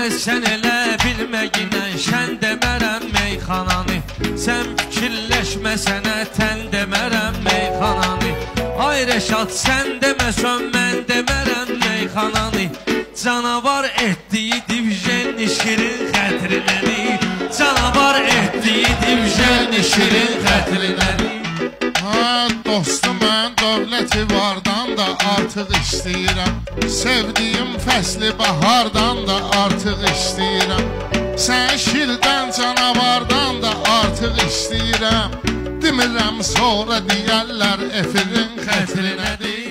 sən elə bilməginə şən demərəm meyxananı. Sən fikirləşmə sənə tən demərəm meyxananı. Ay Rəşad sən deməsən mən demərəm meyxananı. Canavar etdiyi divjen şirin xətrinəni. Canavar etdiyi divjen şirin xətrinəni. Dostum mən dövləti vardan da artıq istəyirəm. Sevdiyim fəsli bahardan da artıq istəyirəm. Sən şirdən canavardan da artıq istəyirəm. Demirəm sonra deyərlər efirin xətrinədir.